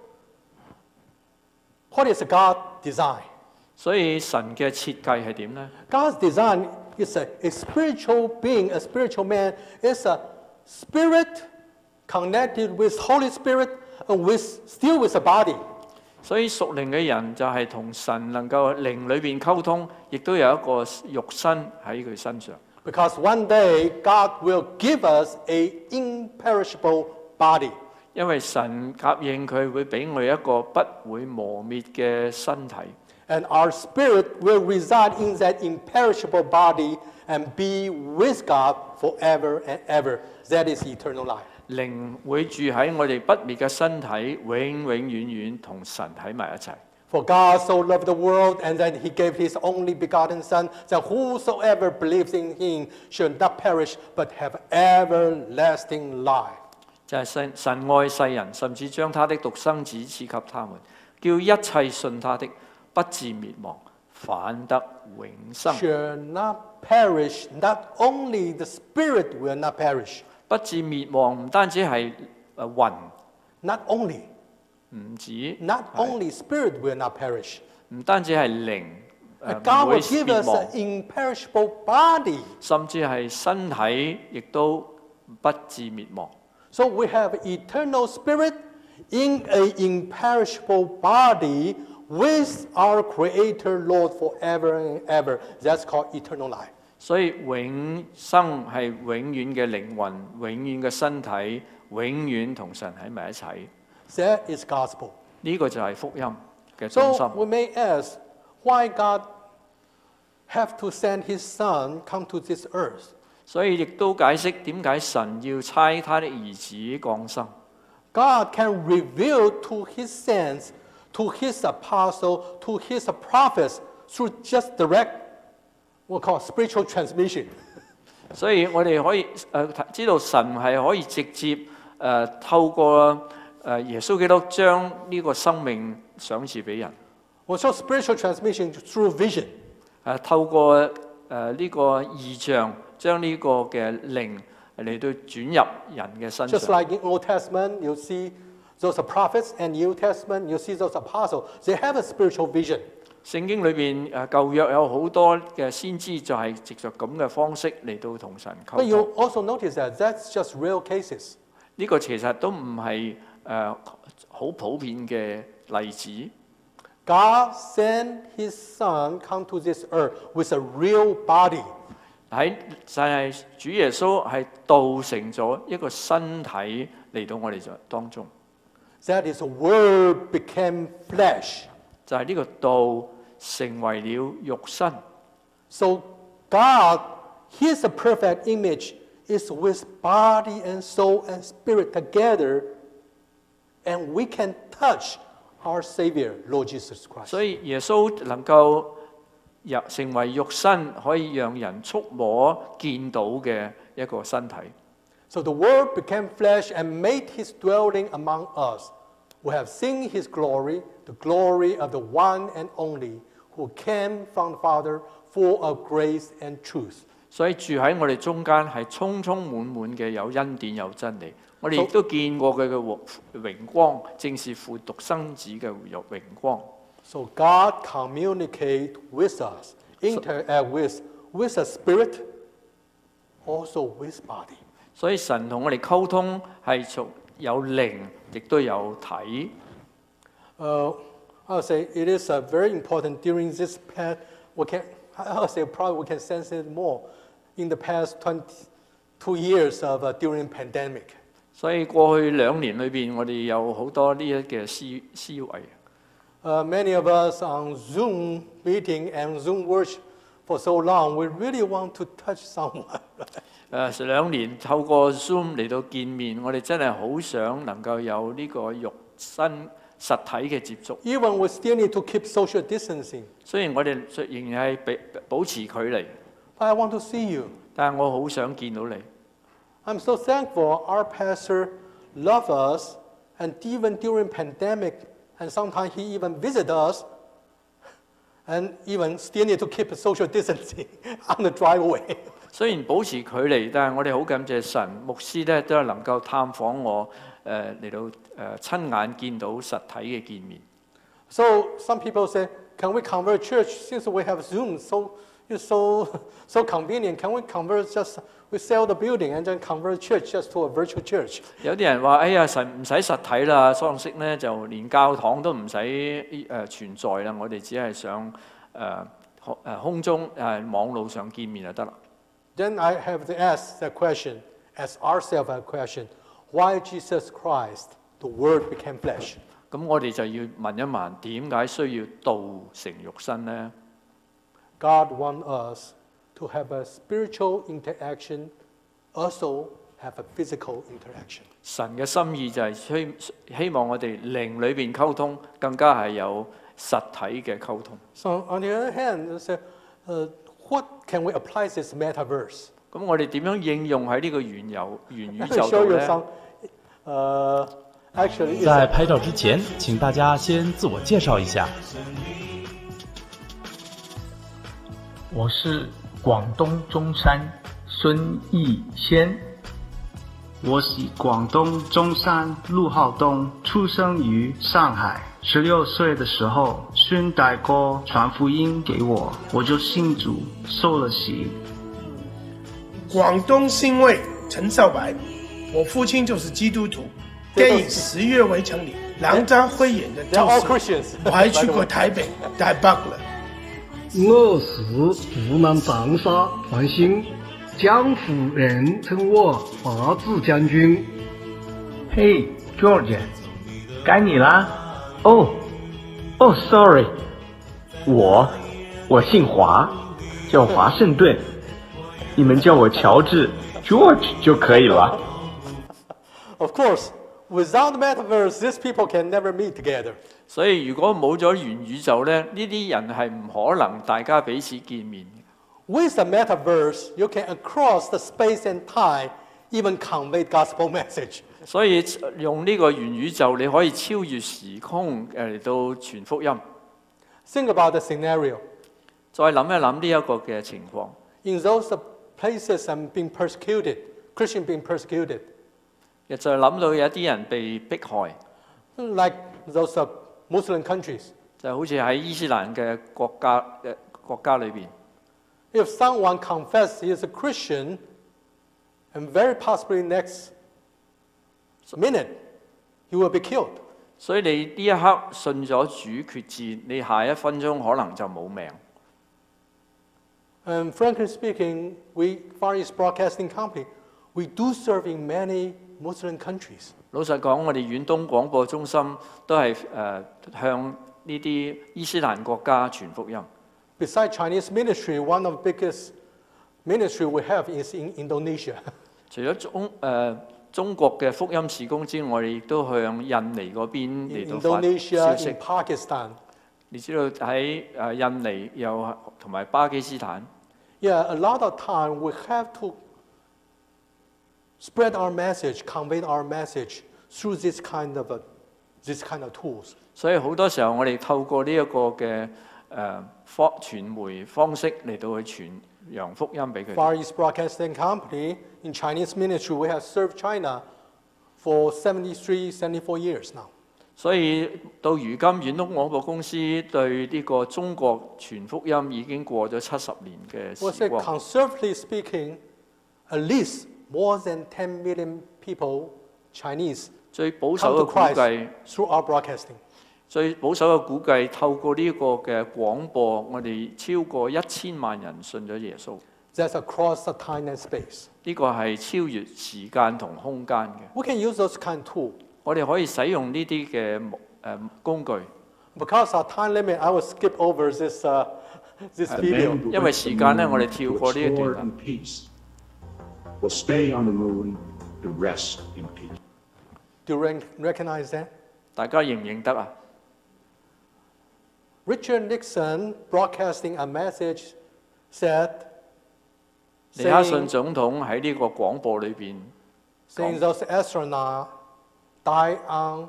what is God's design? 所以神嘅設計係點呢？ God's design is a spiritual being, a spiritual man, is a spirit connected with Holy Spirit and still with a body. 所以屬靈嘅人就係同神能夠靈裏邊溝通，亦都有一個肉身喺佢身上。 Because one day God will give us a imperishable body. 因為神答應佢會俾我哋一個不會磨滅嘅身體。 And our spirit will reside in that imperishable body and be with God forever and ever. That is eternal life. 靈會住喺我哋不滅嘅身體，永永遠遠同神喺埋一齊。 For God so loved the world, and then he gave his only begotten Son, that whosoever believes in him should not perish, but have everlasting life. 就係神愛世人，甚至將他的獨生子賜給他們，叫一切信他的不至滅亡，反得永生。 Shall not perish, not only the spirit will not perish, 不至滅亡唔單止係魂， not only, 唔止 not only spirit will not perish. 唔單止係靈， But 唔 God 會 will give 滅 us 亡， an imperishable body. 甚至係身體亦都不至滅亡。 So we have eternal spirit in an imperishable body with our Creator Lord forever and ever. That's called eternal life. 所以永生係永遠嘅靈魂，永遠嘅身體，永遠同神喺埋一齊。 That is gospel. 呢個就係福音嘅中 So 心。 we may ask, why God have to send His Son come to this earth? 所以亦都解釋點解神要差他的兒子降生。 God can reveal to His saints, to His apostle, to His prophets through just direct, we'll call spiritual transmission. 所以我哋可以知道神係可以直接透過耶穌基督將呢個生命賞賜俾人。 Also spiritual transmission through vision. 透過呢個異象，將呢個嘅靈嚟到轉入人嘅身 Just 上。 like in Old Testament, you see those prophets, and New Testament, you see those apostles. They have a spiritual vision. 聖經裏邊舊約有好多嘅先知就係藉着咁嘅方式嚟到同神 But 溝 you 通。 also notice that that's just real cases. 呢個其實都唔係好普遍嘅例子。 God sent His Son come to this earth with a real body. 就係主耶穌係道成咗一個身體嚟到我哋當中， That is, the Word became flesh. 就係呢個道成為了肉身。 So God, His perfect image, is with body and soul and spirit together, and we can touch our Savior, Lord Jesus Christ. 所以耶穌能夠成為肉身，可以讓人觸摸見到嘅一個身體。 So the Word became flesh and made His dwelling among us. We have seen His glory, the glory of the one and only, who came from the Father, full of grace and truth. 所以住喺我哋中間係充充滿滿嘅有恩典有真理。我哋亦都見過佢嘅榮光，正是父獨生子嘅榮光。 So God communicate with us, interact with the spirit, also with body. 所以神同我哋溝通係從有靈，亦都有體。 I would say it is very important during this past. I would say probably we can sense it more in the past 22 years of during pandemic. 所以過去2年裏邊，我哋有好多呢一嘅思維。 Many of us on Zoom meeting and Zoom worship for so long, we really want to touch someone. 2年透過 Zoom 嚟到見面，我哋真係好想能夠有呢個肉身實體嘅接觸。 Even we still need to keep social distancing. 雖然我哋仍然係保持距離， But I want to see you. 但係我好想見到你。 I'm so thankful our pastor loves us, and even during pandemic, and sometimes he even visit us, and even still need to keep social distancing on the driveway. 雖然保持距離，但係我哋好感謝神，牧師咧都係能夠探訪我，嚟到親眼見到實體嘅見面。 So some people say, can we convert church since we have Zoom? It's so convenient. Can we convert we sell the building and then convert church just to a virtual church? 有啲人話：哎呀，唔使實體啦，喪式咧就連教堂都唔使存在啦，我哋只係上空中網路上見面就得啦。 Then I have to ask ourselves a question: Why Jesus Christ, the Word became flesh? 咁我哋就要問一問，點解需要道成肉身呢？ God wants us to have a spiritual interaction, also have a physical interaction. 神嘅心意就係希望我哋靈裏邊溝通，更加係有實體嘅溝通。 So on the other hand, what can we apply this metaverse? 咁我哋點樣應用喺呢個元宇 Let 宙 me 度 show you 咧？ some. Actually, 在拍照之前，请大家先自我介绍一下。 我是广东中山孙逸仙。 我是广东中山陆浩东，出生于上海。16岁的时候，孙大哥传福音给我，我就信主受了洗。 广东新卫陈少白，我父亲就是基督徒。电影《十月围城》里，梁家辉演的 they're all 就是 Christians. 我还去过台北台北了。 我是湖南长沙黄兴，江湖人称我华子将军。 嘿 ，George， 该你啦。Sorry， 我姓华，叫华盛顿，你们叫我乔治 George 就可以了。 Of course, without the metaverse, these people can never meet together. 所以如果冇咗元宇宙咧，呢啲人係唔可能大家彼此見面嘅。 With the metaverse, you can across the space and time even convey gospel message. 所以用呢個元宇宙，你可以超越時空嚟到傳福音。 Think about the scenario. 再諗一諗呢一個嘅情況。 In those places being persecuted, Christians being persecuted, 就諗到有啲人被迫害， like those Muslim countries. 就好似喺伊斯蘭嘅國家裏邊。 If someone confesses he is a Christian, and very possibly next minute he will be killed. 所以你呢一刻信咗主決志，你下一分鐘可能就冇命。 And frankly speaking, we Far East Broadcasting Company, we do serve in many Muslim countries. 老實講，我哋遠東廣播中心都係向呢啲伊斯蘭國家傳福音。 Besides Chinese ministry, one of the biggest ministry we have is in Indonesia. 除咗中國嘅福音事工之外，我哋亦都向印尼嗰邊嚟到發消 Indonesia, 息 in。Pakistan. 你知道喺印尼又同埋巴基斯坦。 Yeah, a lot of time we have to spread our message, convey our message through this kind of tools. 所以好多時候我哋透過呢一個嘅傳媒方式嚟到去揚福音俾佢哋。 Far East Broadcasting Company in Chinese ministry, we have served China for 73, 74 years now. 所以到如今，遠東廣播公司對呢個中國傳福音已經過咗70年嘅 We'll 時 say, 光。 conservatively speaking, at least more than 10 million people, Chinese, 最保 come 守 to 嘅估計 Christ，through our broadcasting. 最保守嘅估計，透過呢個嘅廣播，我哋超過1000萬人信咗耶穌。 That's across the time and space. 呢個係超越時間同空間嘅。 We can use those kind of tools. 我哋可以使用呢啲嘅工具， Because of time limit, I will skip over this video. 因為時間咧，我哋跳過呢一段啦。 Will stay on the moon to rest in peace. Do you recognize that? 大家認唔認得啊？ Richard Nixon broadcasting a message said, 尼克遜 saying 總統喺呢個廣播裏邊 those astronauts die on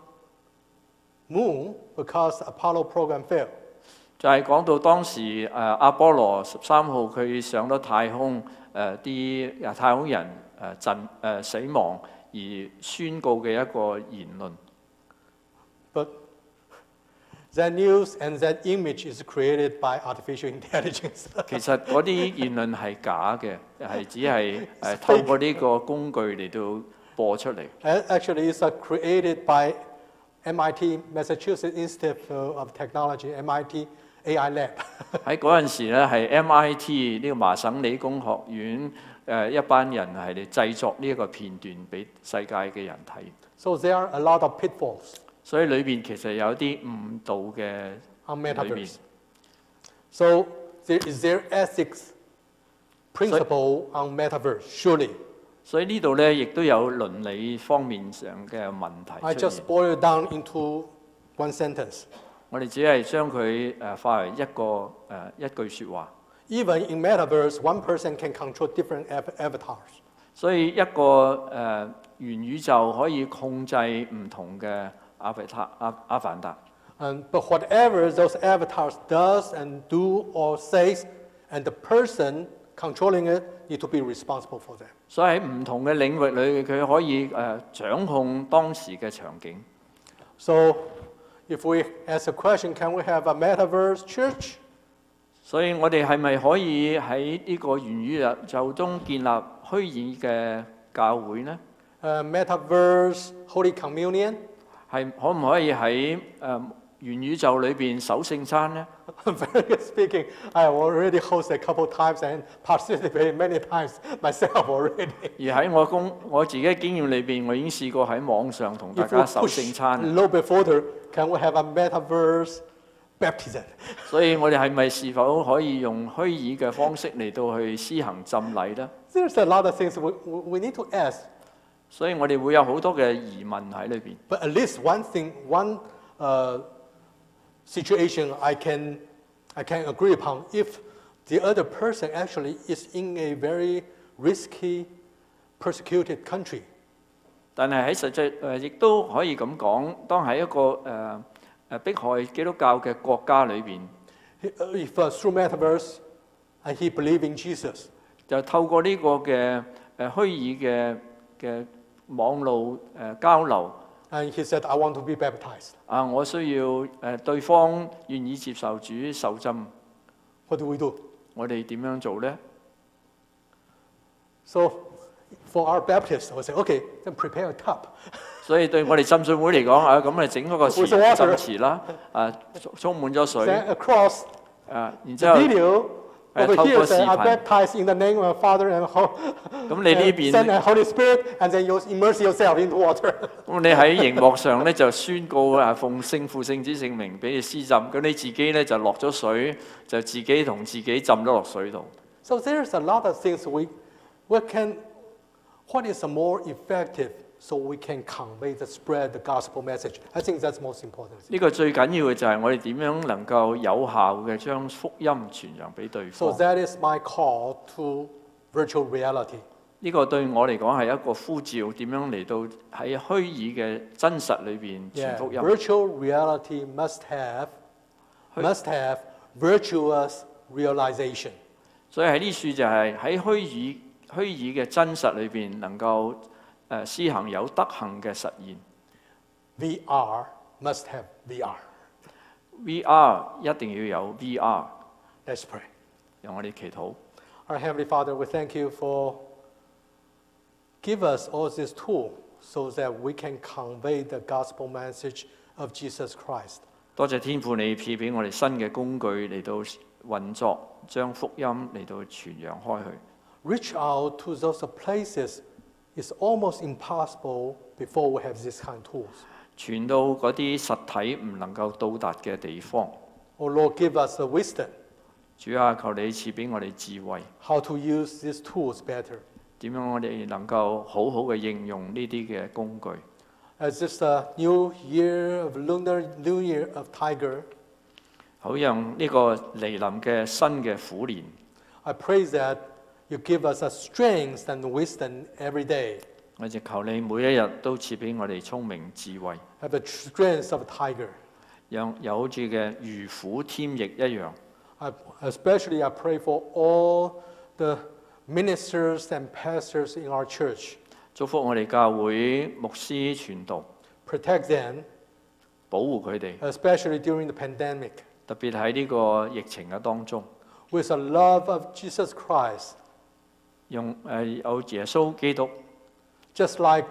moon because the Apollo program failed. 就係講到當時阿波羅13號佢上咗太空，啲太空人死亡而宣告嘅一個言論。 But that news and that image is created by artificial intelligence. 其實嗰啲言論係假嘅，係只係透過呢個工具嚟到播出嚟。 Actually, it's created by MIT, Massachusetts Institute of Technology, MIT AI Lab. 喺嗰陣時咧，係 MIT 呢個麻省理工學院一班人係嚟製作呢一個片段俾世界嘅人睇。 So there are a lot of pitfalls 所以裏邊其實有啲誤導嘅 on 裏邊。 metaverse. So is there ethics principle on metaverse? Surely. 所以呢度咧亦都有倫理方面上嘅問 I 題出 just 現。 boil it down into one sentence. 我哋只係將佢化為一句説話。 Even in metaverse, one person can control different avatars. 所以一個元宇宙可以控制唔同嘅阿凡達。 But whatever those avatars does and do or says, and the person controlling it need to be responsible for that. 所以喺唔同嘅領域裏，佢可以掌控當時嘅場景。 So, if we ask a question, can we have a metaverse church? 所以我哋係咪可以喺呢個元宇宙中建立虛擬嘅教會呢？ Metaverse Holy Communion? 係可唔可以喺元宇宙裏邊守聖餐呢？ Very good speaking. I have already hosted a couple times and participated many times myself already. 而喺我自己嘅經驗裏邊，我已經試過喺網上同大 If we 家守 push 聖 a 餐。 little bit further, can we have a metaverse baptism? 所以我哋係咪是否可以用虛擬嘅方式嚟到去施行浸禮呢？ There's a lot of things we need to ask. 所以我哋會有好多嘅疑問喺裏邊。 But at least one thing, one situation I can agree upon. If the other person actually is in a very risky, persecuted country, 但係喺實際亦都可以咁講，當喺一個迫害基督教嘅國家裏邊， if through metaverse and he believe in Jesus, 就透過呢個嘅虛擬嘅網路交流。 and he said, I want to be baptized. 我需要對方願意接受主受浸， What do we do? 我哋點樣做呢？ So for our Baptists, I would say, okay, then prepare a cup. 所以對我哋浸信會嚟講，咁你整嗰個池 With water. 浸池啦，充滿咗水， Then across 然之 the 後 video, over 透 here 過視 say, I 頻， baptize in the name of the Father and 咁你呢邊 Son and Holy Spirit, and then you immerse yourself into water. 咁你喺熒幕上咧就宣告奉聖父聖子聖名俾你施浸，咁你自己咧就落咗水，就自己同自己浸咗落水度。 So there's a lot of things what is more effective so we can convey the spread the gospel message. I think that's most important. 呢個最緊要嘅就係我哋點樣能夠有效嘅將福音傳揚俾對 So 方。 that is my call to virtual reality. 呢個對我嚟講係一個呼召，點樣嚟到喺虛擬嘅真實裏邊傳 Yeah, 福音。 virtual reality must have virtuous realization. 所以喺呢處就係喺虛擬嘅真實裏邊，能夠施行有德行嘅實現。 VR must have VR. VR 一定要有 VR。 Let's pray. 讓我哋祈禱。 Our Heavenly Father, we thank you for give us all this tool so that we can convey the gospel message of Jesus Christ. 多謝天父，你賜俾我哋新嘅工具嚟到運作，將福音嚟到傳揚開去。 Reach out to those places is almost impossible before we have this kind of tools. 傳到嗰啲實體唔能夠到達嘅地方。 Oh Lord, give us the wisdom 主啊，求你賜俾我哋智慧， how to use these tools better. 點樣我哋能夠好好嘅應用呢啲嘅工具。 As this new year of Lunar New Year of Tiger, 好讓呢個嚟臨嘅新嘅虎年， I pray that you give us a strength and wisdom every day. 我就求你每一日都賜俾我哋聰明智慧， Have the strength of a tiger. 讓有好似嘅如虎添翼一樣。 Especially, I pray for all the ministers and pastors in our church. 祝福我哋教會牧師傳道， Protect them, 保護佢哋， especially during the pandemic. 特別喺呢個疫情嘅當中， With the love of Jesus Christ, 用有耶穌基督， just like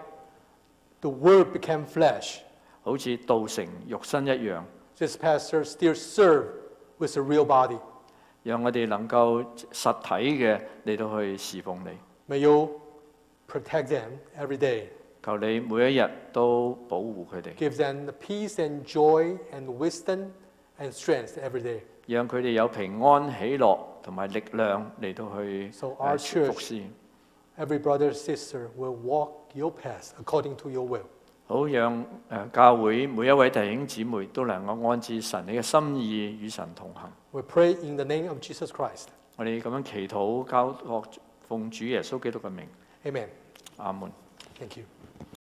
the Word became flesh, 好似道成肉身一樣， this pastor still serve with a real body. 讓我哋能夠實體嘅嚟到去侍奉你。 May you protect them every day. 求你每一日都保護佢哋， Give them the peace and joy and wisdom and strength every day. 讓佢哋有平安、喜樂同埋力量嚟到去 So our church 服侍。 Every brother and sister will walk your path according to your will. 好讓教會每一位弟兄姊妹都能夠按照神你嘅心意與神同行。 We pray in the name of Jesus Christ. 我哋咁樣祈禱交託奉主耶穌基督嘅名。 Amen. 阿門。 Thank you.